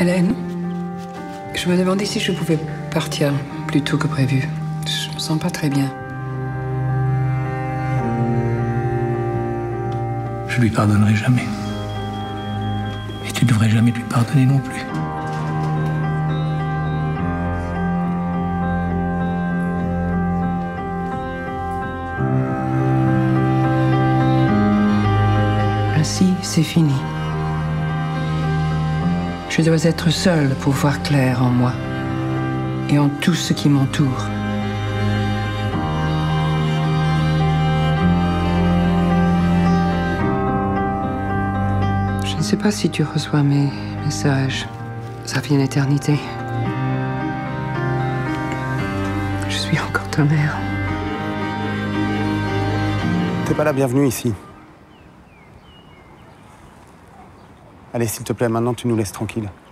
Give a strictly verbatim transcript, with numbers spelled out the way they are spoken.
Hélène, je me demandais si je pouvais partir plus tôt que prévu. Je me sens pas très bien. Je lui pardonnerai jamais. Et tu devrais jamais lui pardonner non plus. Ainsi, c'est fini. Je dois être seule pour voir clair en moi et en tout ce qui m'entoure. Je ne sais pas si tu reçois mes messages. Ça fait une éternité. Je suis encore ta mère. T'es pas la bienvenue ici. Allez, s'il te plaît, maintenant tu nous laisses tranquilles.